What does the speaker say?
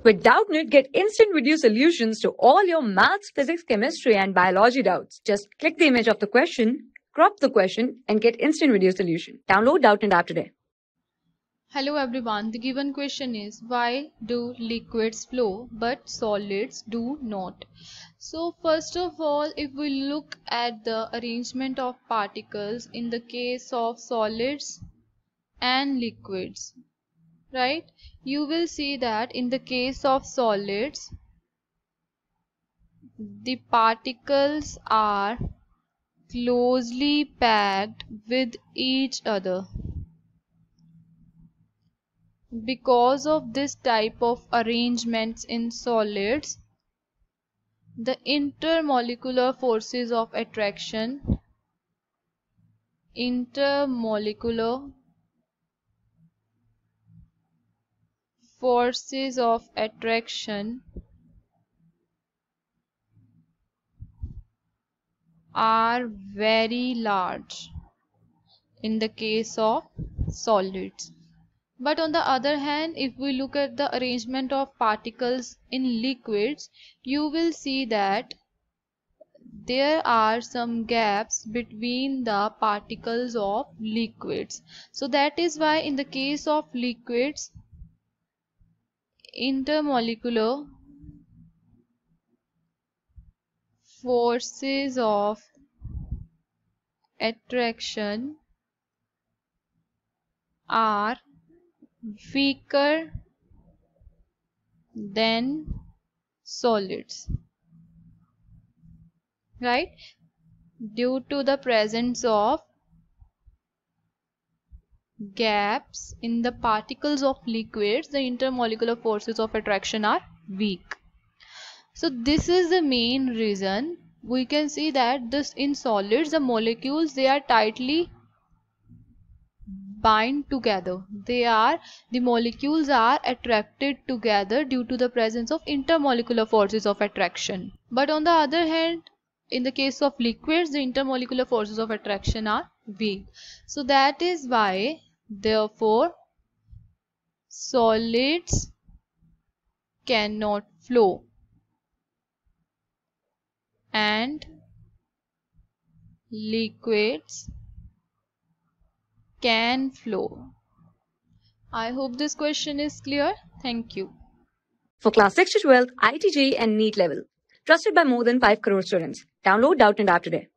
With Doubtnut, get instant video solutions to all your maths, physics, chemistry, and biology doubts. Just click the image of the question, crop the question, and get instant video solution. Download Doubtnut app today. Hello everyone, the given question is why do liquids flow but solids do not? So first of all, if we look at the arrangement of particles in the case of solids and liquids, right, you will see that in the case of solids the particles are closely packed with each other. Because of this type of arrangements in solids, the intermolecular forces of attraction are very large in the case of solids. But on the other hand, if we look at the arrangement of particles in liquids, you will see that there are some gaps between the particles of liquids. So that is why in the case of liquids, intermolecular forces of attraction are weaker than solids, right? Due to the presence of gaps in the particles of liquids, the intermolecular forces of attraction are weak. So this is the main reason we can see that this in solids the molecules, they are tightly bind together. The molecules are attracted together due to the presence of intermolecular forces of attraction. But on the other hand, in the case of liquids, the intermolecular forces of attraction are weak. So that is why, therefore, solids cannot flow and liquids can flow. I hope this question is clear. Thank you. For class 6 to 12, IIT JEE and NEET level. Trusted by more than 5 crore students. Download Doubtnut app today.